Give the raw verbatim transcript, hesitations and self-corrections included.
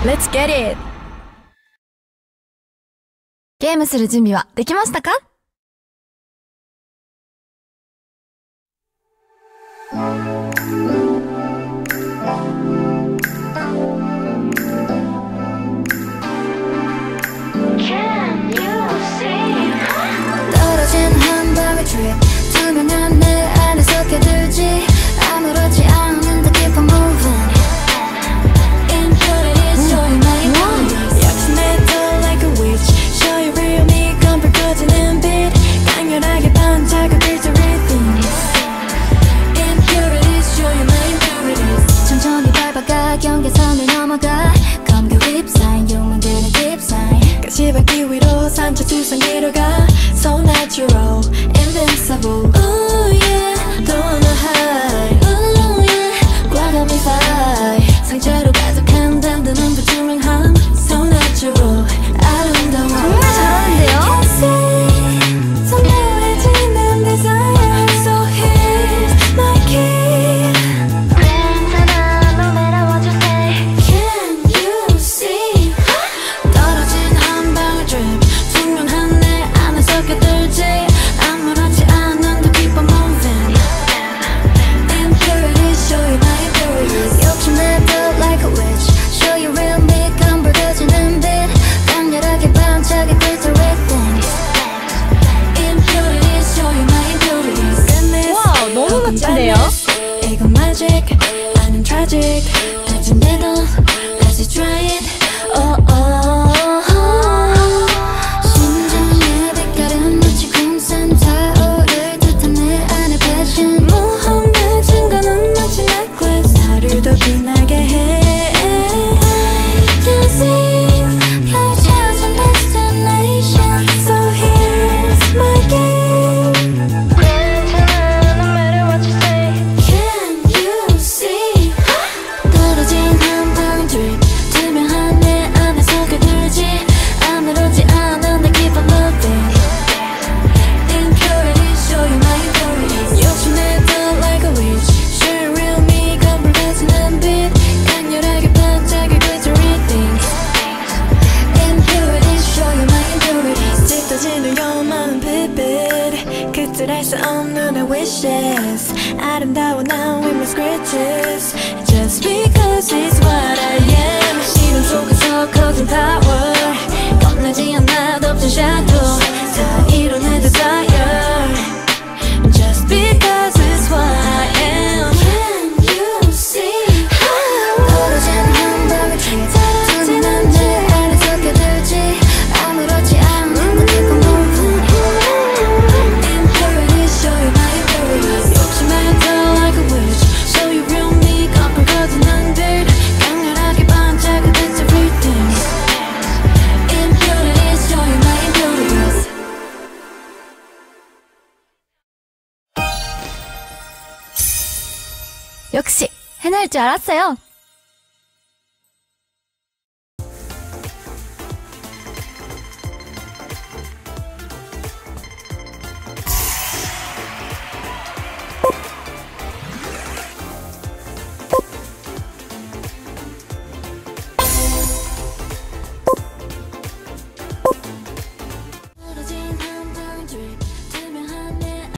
Let's get it! ゲームする準備はできましたか？ 투명한 내 안에 섞여들지 아무렇지 않은데 keep on moving Impurities show you my impurities 약진해도 like a witch Show you real me 검불 꺼지는 빛 강렬하게 반짝여 victory things Impurities show you my impurities 천천히 밟아가 경계선을 넘어가 검교 립사인 욕망들은 딥사인 가시밭길 위로 산초 두상 내려가 So natural Invincible Ooh yeah Don't wanna hide Ooh yeah 과감히 fly 상처로 가득한 단단한 불투명함 So natural 아름다워 정말 잘하는데요? Can't see 선명해지는 desire So here's my key 괜찮아 no matter what you say Can you see 떨어진 한 방울 drip 투명한 내 안에 섞여들지 아무렇지 않은데 keep on moving Impurities show you my impurities 욕심내도 like a witch Show you real me 검붉어지는 빛 강렬하게 반짝여 glittering things Impurities show you my impurities 와우, 너무 멋진데요? 이건 magic 아닌 tragic 아직내도 Let's try it oh oh 심장의 빛깔은 마치 공산 타오를 듯한 내 안의 passion 모험의 증거는 마치 necklace 나를 더 빛나게 해 Can see 별 찾은 destination So here's my game 괜찮아 no matter what you say Can you see 떨어진 한 방울 drip 투명한 내 안에 섞여들지 아무렇지 않은데 keep on moving Impurities show you my impurities 욕심내도 like a witch Show you real me 검붉어지는 빛 강렬하게 반짝여 glittering things Impurities show you my impurities 짙어지는 요만한 빛빛 그들할 수 없는 내 wishes 아름다워 now with my scratches Just because it's what I am 시련 속에서 커진 power 겁나지 않아 덮친 shadow 다 이뤄내 desire Just because it's what I am Can you see 떨어진 한 방울 drip 투명한 내 안에 섞여들지 아무렇지 않은데 keep on moving Impurities show you my impurities 욕심내도 like a witch Show you real me 검붉어지는 빛 강렬하게 반짝여 victory things Impurities show you my impurities 역시 해낼 줄 알았어요.